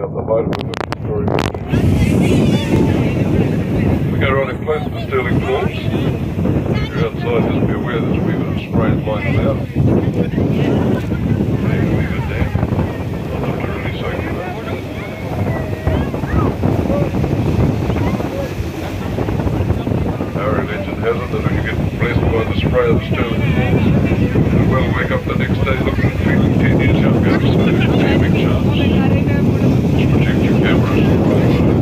out the height of it, looks very good. We go running close to Stirling Falls. If you're outside, just be aware there's a wee bit of spray and line about. Maybe a wee bit damp. Not to really soak in that. Our legend has it that if you get blessed by the spray of the Stirling Falls, you will wake up the next day looking and feeling 10 years younger. So there's a big chance. Just protect your cameras from running over.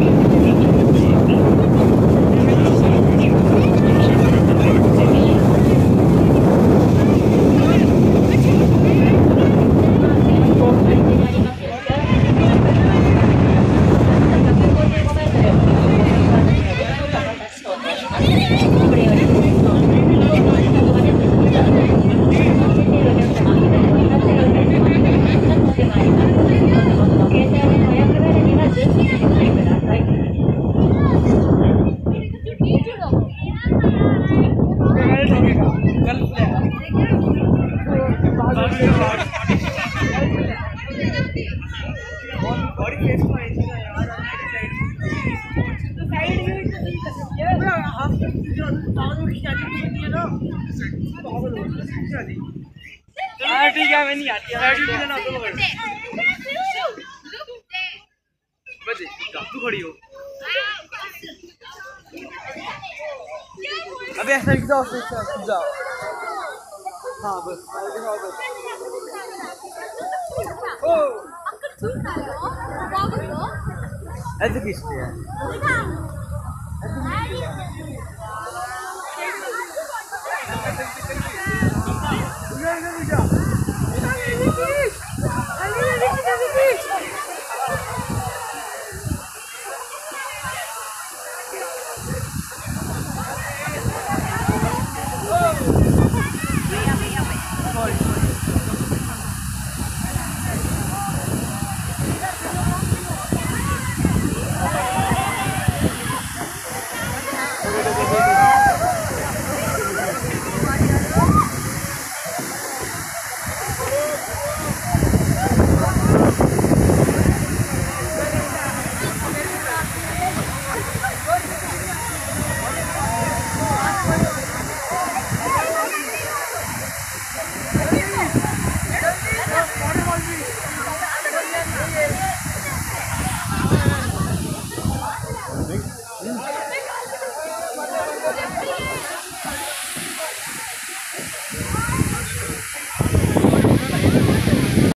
ठीक है मैं नहीं आती तू खड़ी हो अबे ऐसा जाओ जाओ हाँ बस ऐसे किससे है